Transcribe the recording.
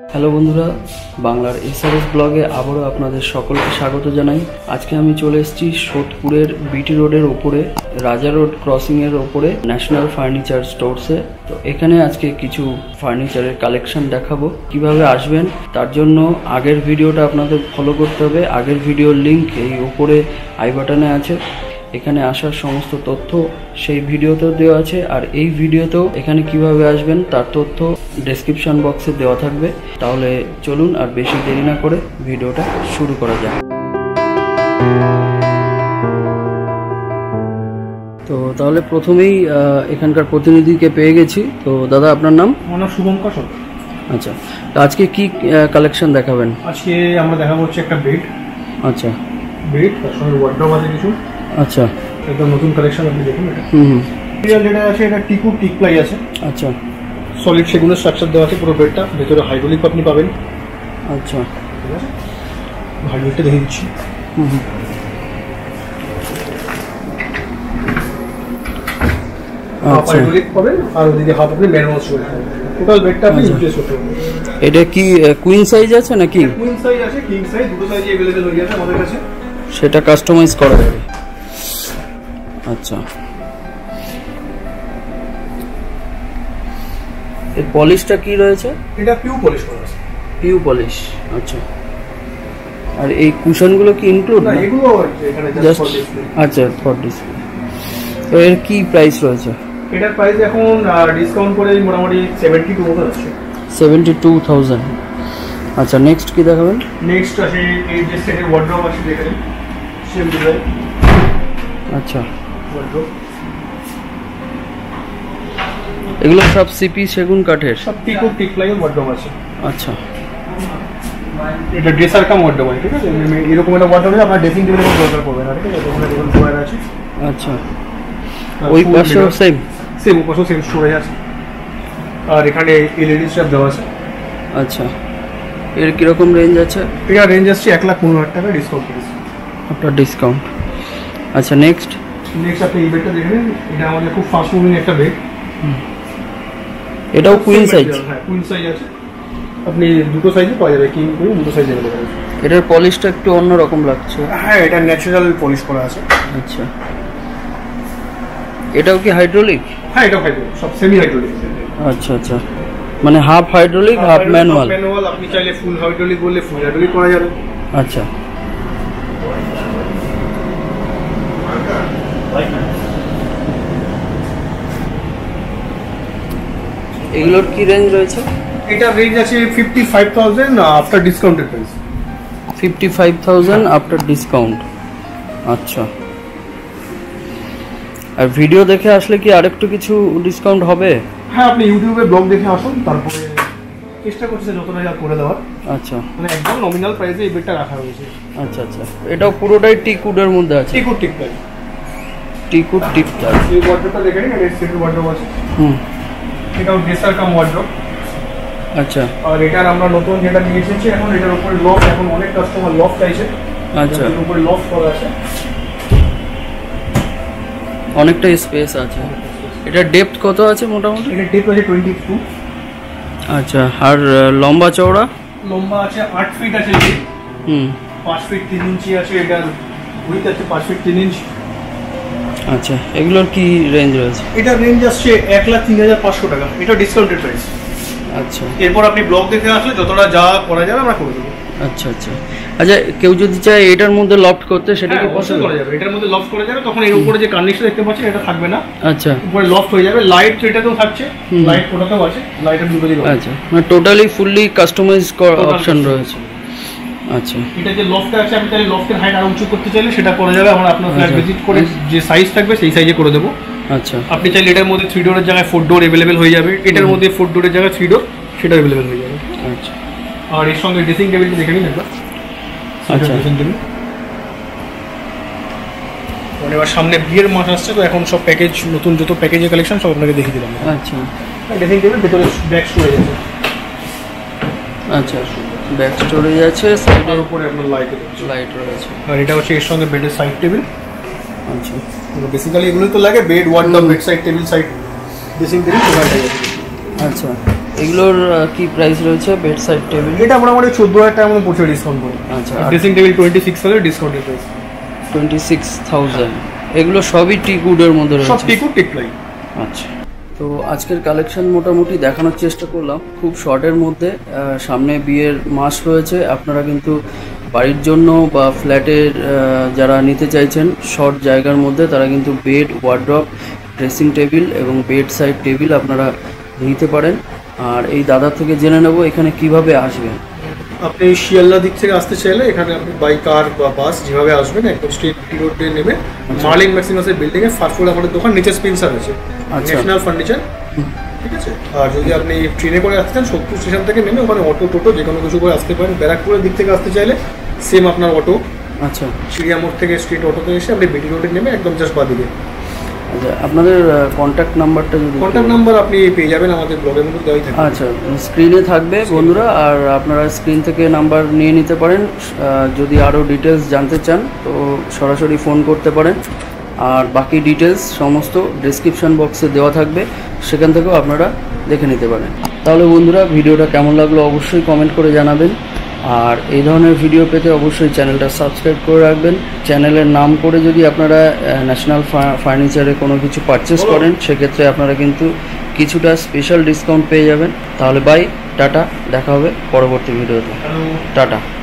Hello বন্ধুরা, বাংলার SRS ব্লগে আবারও আপনাদের সকলকে স্বাগত জানাই। আজকে আমি চলে এসেছি সোদপুরের বিটি রোডের ওপরে, রাজা রোড ক্রসিংয়ের ওপরে ন্যাশনাল ফার্নিচার স্টোরসে। তো এখানে আজকে কিছু ফার্নিচারের কালেকশন দেখাবো। কিভাবে আসবেন তার জন্য আগের ভিডিওটা আপনাদের ফলো করতে হবে। আগের ভিডিওর লিঙ্ক এই ওপরে আই বাটনে আছে। এখানে আসার সমস্ত তথ্য সেই ভিডিওতেও দেওয়া আছে, আর এই ভিডিওতেও এখানে কিভাবে আসবেন তার তথ্য ডেসক্রিপশন বক্সে দেওয়া থাকবে। তাহলে চলুন আর বেশি দেরি না করে ভিডিওটা শুরু করা যাক। তো তাহলে প্রথমেই এখানকার প্রতিনিধিকে পেয়ে গেছি। তো দাদা, আপনার নাম? আমার নাম শুভঙ্কর। আচ্ছা, তো আজকে কি কালেকশন দেখাবেন? আজকে আমরা দেখাবো হচ্ছে একটা বেড। আচ্ছা, বেড তার সঙ্গে ওয়ার্ডরোব আছে কিছু। আচ্ছা, একদম নতুন কালেকশন, আপনি দেখুন। এটা রিয়েল যেটা আছে, এটা টিকু টিক প্লাই আছে। আচ্ছা, সলিড সেগুনের স্ট্রাকচার দেওয়া আছে পুরো বেডটা। ভেতরে হাইড্রোলিক আপনি পাবেন। আচ্ছা, ঠিক আছে, হাইড্রোলিকটা দেখে দিচ্ছি। হাফ হাইড্রোলিক পাবেন আর ওদিকে হাফ আপনি ম্যানুয়াল সুইচ পাবেন। টোটাল বেডটা আপনি ইউজ করতে পারবেন। এটা কি কুইন সাইজ আছে নাকি? কুইন সাইজ আছে, কিং সাইজ, দুটো সাইজই अवेलेबल হয়ে যাবে আমাদের কাছে। সেটা কাস্টমাইজ করা যাবে। আচ্ছা, এর পলিশটা কি রয়েছে? এটা পিউ পলিশ করা আছে। PU polish. আচ্ছা, আর এই কুশনগুলো কি ইনক্লুড? না, এগুলো এখানে জাস্ট ফর ডিসপ্লে। আচ্ছা, ফর ডিসপ্লে। তো এর কি প্রাইস রয়েছে? এটার প্রাইস এখন ডিসকাউন্ট করে মোটামুটি 72,000 আছে। 72,000। আচ্ছা, নেক্সট কি দেখাবেন? নেক্সট আছে এই যে সেটের ওয়ার্ডরোব আছে, দেখেন সেম ডিজাইন। আচ্ছা, ওয়ার্ডরোব এগুলো সব সিপি সেগুন কাঠের? সব টিকু টিক প্লাই ওয়ার্ডরোব আছে। আচ্ছা, এটা ড্রেসার কাম ওয়ার্ডরোব আছে। ঠিক আছে, এরকম একটা ওয়ার্ডরোব আছে, আপনার ড্রেসিং টেবিলের মধ্যে দরকার পড়বে না। ঠিক আছে, ওখানে দেখুন ড্রয়ার আছে। আচ্ছা, ওই পাশেও সেম ওই পাশেও সেম স্টোরেজ আছে। আর এখানে এলইডি স্ট্র্যাপ দেওয়া আছে। আচ্ছা, এর কিরকম রেঞ্জ আছে? এটা রেঞ্জ আসছে 1,15,000 টাকা ডিসকাউন্ট করেছে। আপনার ডিসকাউন্ট। আচ্ছা, নেক্সট আপনি এই বেডটা দেখেন। এটা আমাদের খুব ফাস্ট মুভিং একটা বেড। এটাও কুইন সাইজ? হ্যাঁ, কুইন সাইজ আছে। আপনি দুটো সাইজে পাওয়া যাবে, কিং কুইন দুটো সাইজে अवेलेबल আছে। এটার পলিশটা একটু অন্যরকম লাগছে। হ্যাঁ, এটা ন্যাচারাল পলিশ করা আছে। আচ্ছা, এটাও কি হাইড্রোলিক? হ্যাঁ, এটাও হাইড্রোলিক, সব সেমি হাইড্রোলিক। আচ্ছা, আচ্ছা, মানে হাফ হাইড্রোলিক হাফ ম্যানুয়াল। আপনি চাইলে ফুল হাইড্রোলিক বললে ফুল হাইড্রোলিক করা যাবে। আচ্ছা, এগুলোর কি রেঞ্জ রয়েছে? এটা রেঞ্জ আছে 55,000 after discounted price. 55,000 after discount. আচ্ছা, আর ভিডিও দেখে আসলে কি আরেকটু কিছু ডিসকাউন্ট হবে? হ্যাঁ, আপনি ইউটিউবে ব্লগ দেখে আসুন, তারপরে চেষ্টা করছে যতটা যা করে দেওয়ার। আচ্ছা, মানে একদম নমিনাল প্রাইসে এই বেডটা রাখা হয়েছে। আচ্ছা, আচ্ছা, এটাও পুরোটাই টিকউডের মধ্যে আছে? টিকু teak ply. Teakwood teak ply. এই ওয়ার্ডরোবটা দেখেন, এটা সেটের ওয়ার্ডরোব আছে। এটাও ড্রেসার কাম ওয়ার্ডরোব। আচ্ছা, আর এটার আমরা নতুন যেটা নিয়ে এসেছি এখন, এটার উপরে লফট, এখন অনেক কাস্টমার লফট চাইছে। আচ্ছা, এর উপরে লফট করা আছে, অনেকটা স্পেস আছে। এটা ডেপথ কত আছে মোটামুটি? এটা ডেপথ আছে 22। আচ্ছা, আর লম্বা চওড়া? লম্বা আছে 8 ফিট আছে। 5 ফিট 3 ইঞ্চি আছে। এটার উইথ আছে 5 ফিট 3 ইঞ্চি। আচ্ছা, এগুলোর কি রেঞ্জ রয়েছে? এটা রেঞ্জ আসছে 1,03,500 টাকা। এটা ডিসকাউন্টেড প্রাইস। আচ্ছা, এরপর আপনি ব্লগ দেখে আসলে যতটা যা করা যাবে আমরা করে দেবো। আচ্ছা, আচ্ছা, আচ্ছা, কেউ যদি চায় এটার মধ্যে লফট করতে, সেটা কি পসিবল? করা যাবে, এটার মধ্যে লফট করা যাবে। তখন এর উপরে যে কার্নিশটা দেখতে পাচ্ছেন এটা থাকবে না। আচ্ছা, উপরে লফট হয়ে যাবে। লাইট এটাতেও থাকছে, লাইট ওটাতেও আছে, লাইটের দুটো দিকে। আচ্ছা, মানে টোটালি ফুললি কাস্টমাইজ অপশন রয়েছে। আচ্ছা, এটা যে লফটটা আছে, আপনি চাইলে লফটের হাইট আরো উঁচু করতে চাইলে সেটা করা যাবে। আমরা আপনার ফ্ল্যাট ভিজিট করে যে সাইজ থাকবে সেই সাইজে করে দেবো। আচ্ছা, আপনি চাইলে এটার মধ্যে 3 ডোরের জায়গায় 4 ডোর अवेलेबल হয়ে যাবে। এটার মধ্যে 4 ডোরের জায়গায় 3 ডোর সেটা अवेलेबल হয়ে যাবে। আচ্ছা, আর এর সঙ্গে ড্রেসিং টেবিলটা দেখে নিন একবার। আচ্ছা, ড্রেসিং টেবিল মানে এবার সামনে বিয়ের মাস আসছে, তো এখন সব প্যাকেজ, নতুন যত প্যাকেজের কালেকশন সব আপনাকে দেখিয়ে দিলাম। আচ্ছা, ড্রেসিং টেবিল ভেতরে ব্যাক স্টোরেজ আছে। আচ্ছা, ব্যাক স্টোরেজ আছে, সাইডের উপরে আপনার লাইট রয়েছে। আর এটা হচ্ছে এর সঙ্গে বেডের সাইড টেবিল। আচ্ছা, বেসিক্যালি এগুলোই তো লাগে, bed, wardrobe, bed side table, side dressing table. আচ্ছা, এগুলোর কি প্রাইস রয়েছে? বেড সাইড টেবিল এটা মোটামুটি 14,000 টাকার মতো পড়ছে ডিসকাউন্ট করে। আচ্ছা, ড্রেসিং টেবিল 26,000 ডিসকাউন্টেড প্রাইস। 26,000। এগুলো সবই টিক উডের মধ্যে রয়েছে? সব টিক উড, টিক প্লাই। আচ্ছা, তো আজকের কালেকশন মোটামুটি দেখানোর চেষ্টা করলাম খুব শর্টের মধ্যে। সামনে বিয়ের মাস রয়েছে, আপনারা কিন্তু বাড়ির জন্য বা ফ্ল্যাটের যারা নিতে চাইছেন শর্ট জায়গার মধ্যে, তারা কিন্তু বেড, ওয়ার্ড্রপ, ড্রেসিং টেবিল এবং বেড সাইড টেবিল আপনারা নিতে পারেন। আর এই দাদার থেকে জেনে নেব এখানে কিভাবে আসবেন। আপনি শিয়ালদা দিক থেকে আসতে চাইলে এখানে আপনি বাই কার বা বাস যেভাবে আসবেন, একদম স্ট্রেট রোড দিয়ে নেবে মার্লিন ম্যাক্সিমাসের বিল্ডিং এ ফার্স্ট ফ্লোরে আমাদের দোকান, নিচে স্পেন্সার আছে, ন্যাশনাল ফার্নিচার, ঠিক আছে। আর যদি আপনি ট্রেনে করে আসতে চান, সোদপুর স্টেশন থেকে নেমে ওখানে অটো টোটো যে কোনো কিছু করে আসতে পারেন। ব্যারাকপুরের দিক থেকে আসতে চাইলে সেম আপনার অটো, আচ্ছা, চিড়িয়া মোড় থেকে স্ট্রিট অটোতে এসে আপনি বিটি রোডে নেমে একদম জাস্ট বাদিকে। আচ্ছা, আপনাদের কন্ট্যাক্ট নাম্বারটা যদি? কন্ট্যাক্ট নাম্বার আপনি পেয়ে যাবেন আমাদের ব্লগের মধ্যে দেওয়াই থাকবে। আচ্ছা, স্ক্রিনে থাকবে বন্ধুরা, আর আপনারা স্ক্রিন থেকে নাম্বার নিয়ে নিতে পারেন। যদি আরও ডিটেলস জানতে চান তো সরাসরি ফোন করতে পারেন, আর বাকি ডিটেলস সমস্ত ডেসক্রিপশন বক্সে দেওয়া থাকবে, সেখান থেকেও আপনারা দেখে নিতে পারেন। তাহলে বন্ধুরা, ভিডিওটা কেমন লাগলো অবশ্যই কমেন্ট করে জানাবেন, আর এই ধরনের ভিডিও পেতে অবশ্যই চ্যানেলটা সাবস্ক্রাইব করে রাখবেন। চ্যানেলের নাম করে যদি আপনারা ন্যাশনাল ফার্নিচারে কোনো কিছু পারচেস করেন, সেক্ষেত্রে আপনারা কিন্তু কিছুটা স্পেশাল ডিসকাউন্ট পেয়ে যাবেন। তাহলে বাই, টাটা, দেখা হবে পরবর্তী ভিডিওতে। টাটা।